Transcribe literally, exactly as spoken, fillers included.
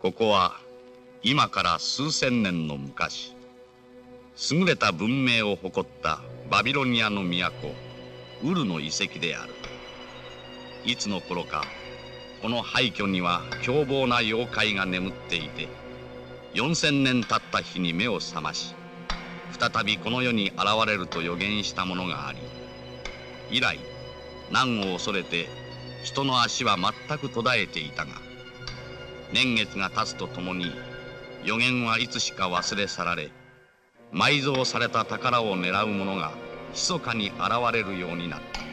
ここは今から数千年の昔、優れた文明を誇ったバビロニアの都ウルの遺跡である。いつの頃かこの廃墟には凶暴な妖怪が眠っていて、よんせんねん経った日に目を覚まし、再びこの世に現れると予言したものがあり、以来難を恐れて人の足は全く途絶えていたが、年月が経つとともに予言はいつしか忘れ去られ、埋蔵された宝を狙う者が密かに現れるようになった。